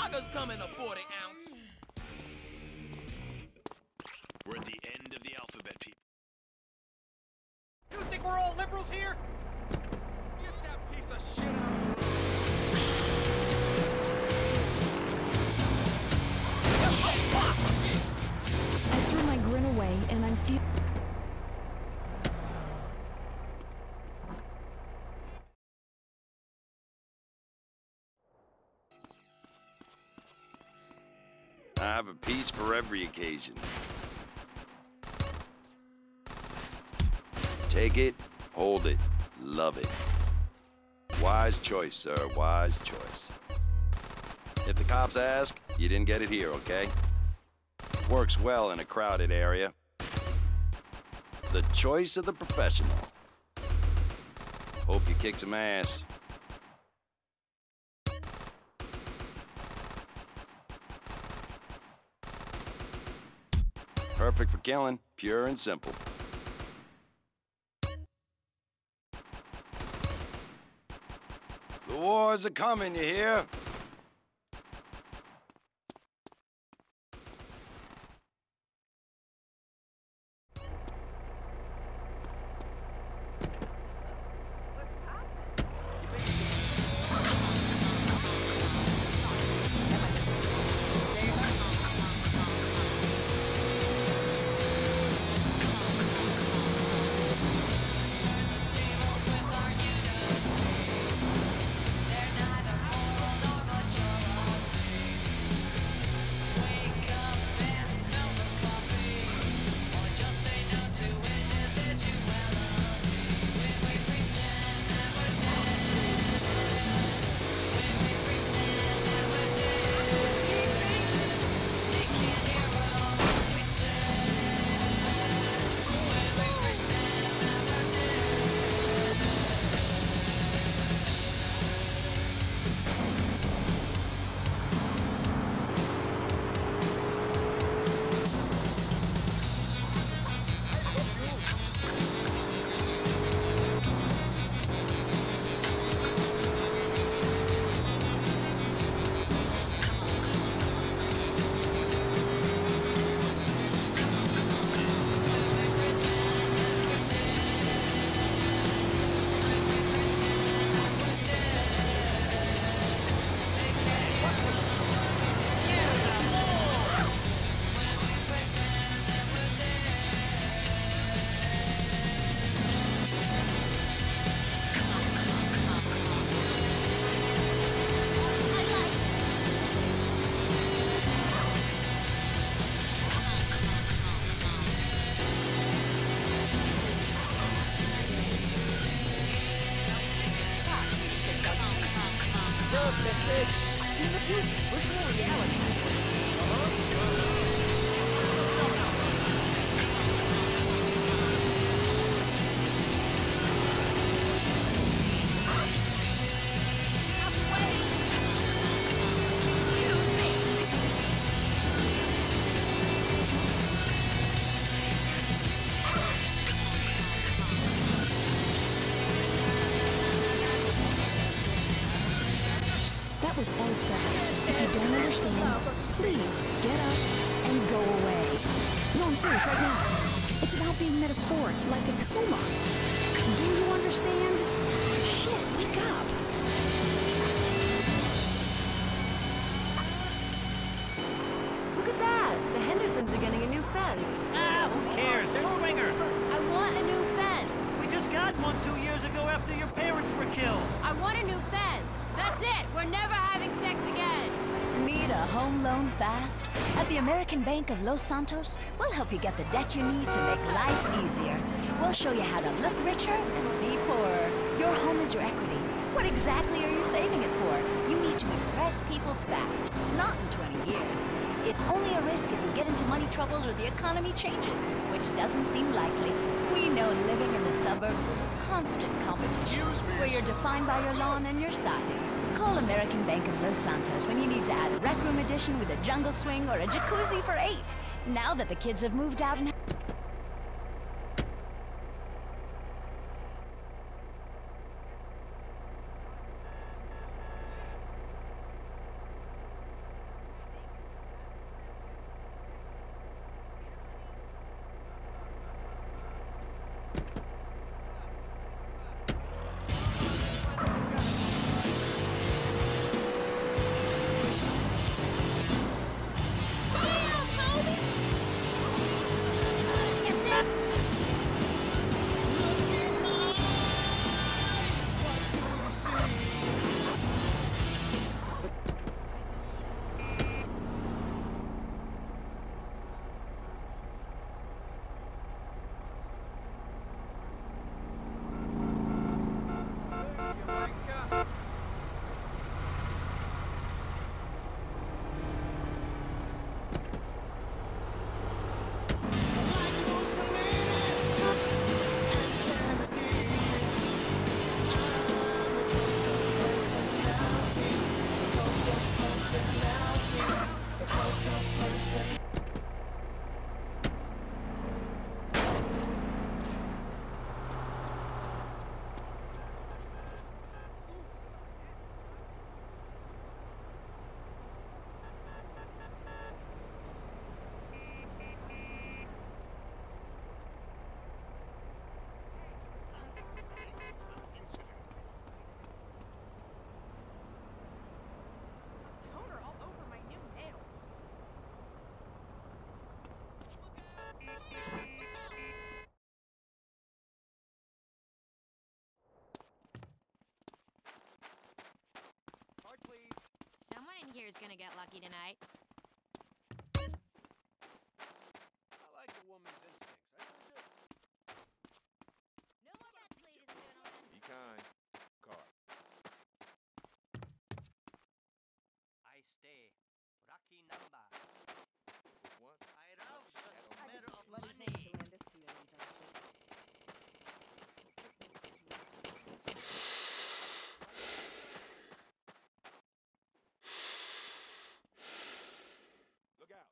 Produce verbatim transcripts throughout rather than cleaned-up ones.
Lager's coming a forty ounce. We're at the end of the alphabet, people. You think we're all liberals here? Get that piece of shit out. I threw my grin away, and I'm feeling. I have a piece for every occasion. Take it, hold it, love it. Wise choice, sir, wise choice. If the cops ask, you didn't get it here, okay? Works well in a crowded area. The choice of the professional. Hope you kick some ass. Perfect for killing, pure and simple. The wars are coming, you hear? That was L seven. If you don't understand, please get up and go away. No, I'm serious right now. It's about being metaphoric, like a tumor. Do you understand? Shit, wake up. Look at that! The Hendersons are getting a new fence. Ah, who cares? They're swingers. I want a new fence. We just got one two years ago after your parents were killed. I want a new fence. That's it. We're never having sex again. Need a home loan fast? At the American Bank of Los Santos, we'll help you get the debt you need to make life easier. We'll show you how to look richer and be poorer. Your home is your equity. What exactly are you saving it for? You need to impress people fast, not in twenty years. It's only a risk if you get into money troubles or the economy changes, which doesn't seem likely. We know living in the suburbs is a constant competition, where you're defined by your lawn and your siding. Call American Bank of Los Santos when you need to add a rec room addition with a jungle swing or a jacuzzi for eight. Now that the kids have moved out and player's gonna get lucky tonight. I like a woman's instincts. I really do. No more bets, ladies and gentlemen. Be kind. Card. I stay. Rocky number. What? I rouse the I don't smell know. of money. Look out.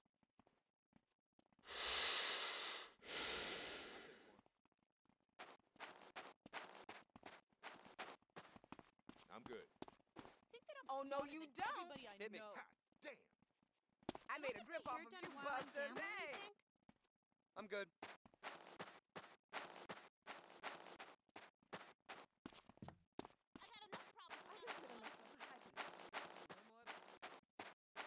I'm good. Oh, no, you don't. Hit me. Ha, damn. I made a grip off of you, Buster. Hey. I'm good. I got enough problems. I just did enough of a hype. No more bets.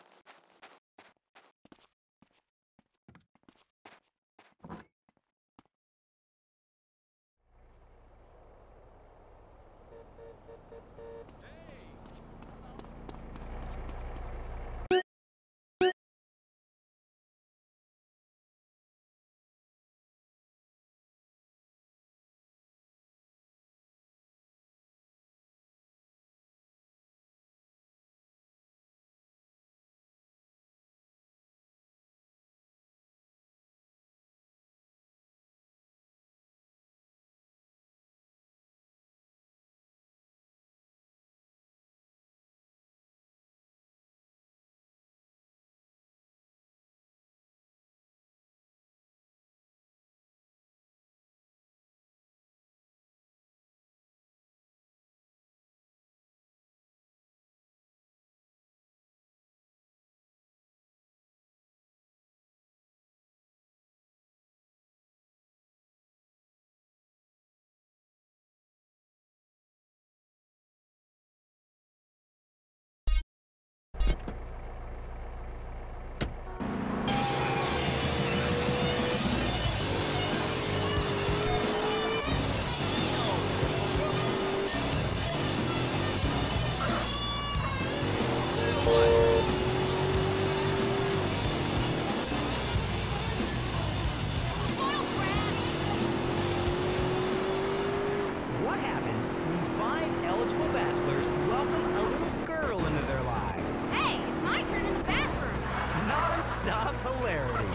What happens when five eligible bachelors welcome a little girl into their lives? Hey, it's my turn in the bathroom. Non-stop hilarity.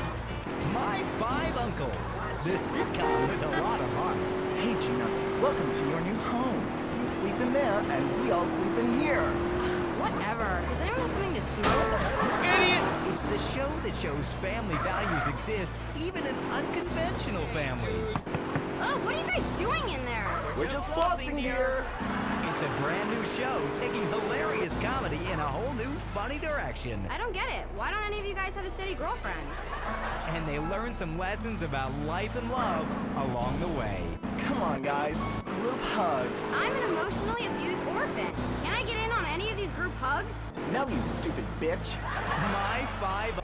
My Five Uncles, the sitcom with a lot of heart. Hey, Gina, welcome to your new home. You sleep in there, and we all sleep in here. Whatever. Does anyone have something to smoke? Idiot! It's the show that shows family values exist even in unconventional families. Oh, what are you guys doing in there? We're just flossing here. It's a brand new show taking hilarious comedy in a whole new funny direction. I don't get it. Why don't any of you guys have a steady girlfriend? And they learn some lessons about life and love along the way. Come on, guys. Group hug. I'm an emotionally abused orphan. Can I get in on any of these group hugs? No, you stupid bitch. My Five...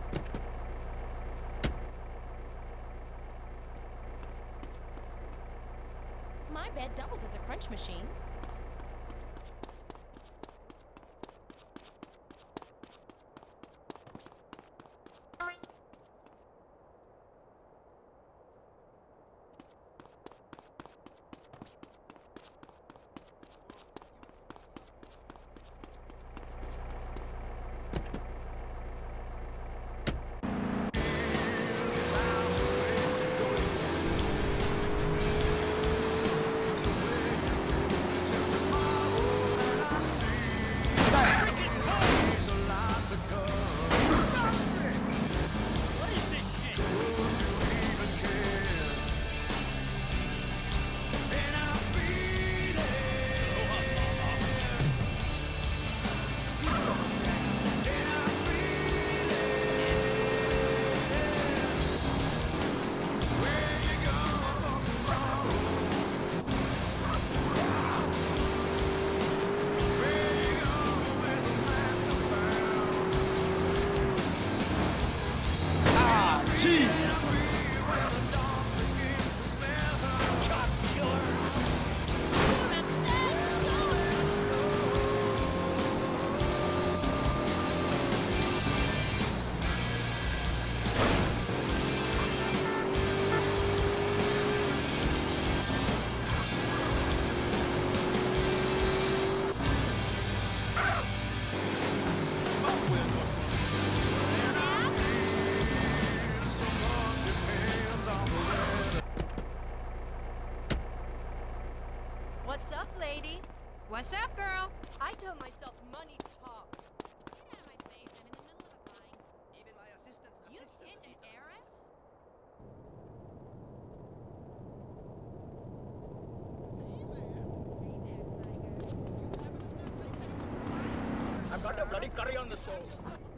My bed doubles as a crunch machine. lady. What's up, girl? I told myself money talks. Get out of my face. I'm in the middle of a bind. Even my assistant's You assistant hit an needs a- heiress? I've got the bloody curry on the stove.